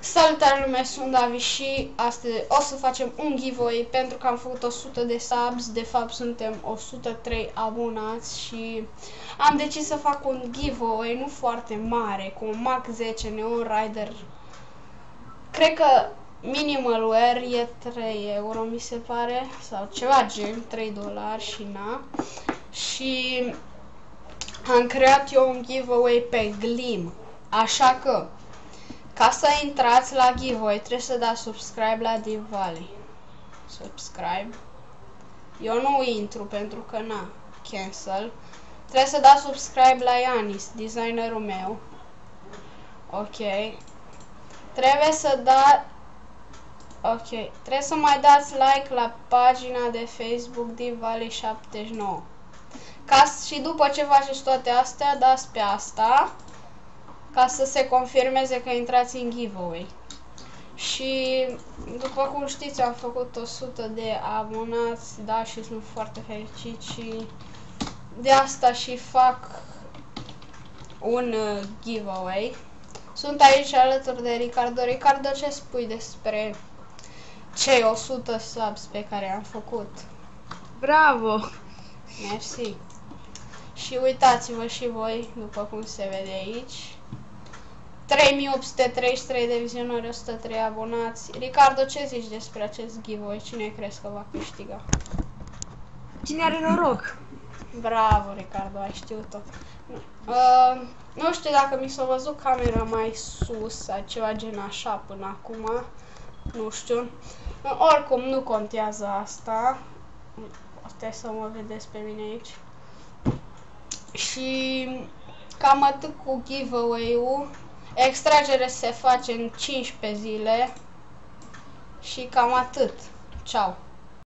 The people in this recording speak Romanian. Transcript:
Salutare lume, sunt Davi și astăzi o să facem un giveaway pentru că am făcut 100 de subs, de fapt suntem 103 abonați și am decis să fac un giveaway nu foarte mare, cu un Mach 10 Neon Rider. Cred că minimal wear e 3 euro mi se pare, sau ceva gen, 3 dolari și na. Și am creat eu un giveaway pe Gleam, așa că ca să intrați la giveaway trebuie să dați subscribe la Deep Valley. Subscribe. Eu nu intru pentru că na, cancel. Trebuie să dați subscribe la Ianis, designerul meu. Ok. Trebuie să dați... Ok. Trebuie să mai dați like la pagina de Facebook Deep Valley 79. Și după ce faceți toate astea, dați pe asta ca să se confirmeze că intrați în giveaway. Și după cum știți, am făcut 100 de abonați, da, și sunt foarte fericit și de asta și fac un giveaway. Sunt aici alături de Ricardo. Ricardo, ce spui despre cei 100 subs pe care am făcut? Bravo! Mersi! Și uitați-vă și voi, după cum se vede aici. 3833 de vizionări, 103 abonați. Ricardo, ce zici despre acest giveaway? Cine crezi că va câștiga? Cine are noroc? Bravo, Ricardo, ai știut-o. Nu știu dacă mi s-a văzut camera mai sus sau ceva gen așa până acum. Nu știu. Oricum, nu contează asta. Puteți să mă vedeți pe mine aici. Și cam atât cu giveaway-ul. Extragere se face în 15 zile și cam atât. Ciao!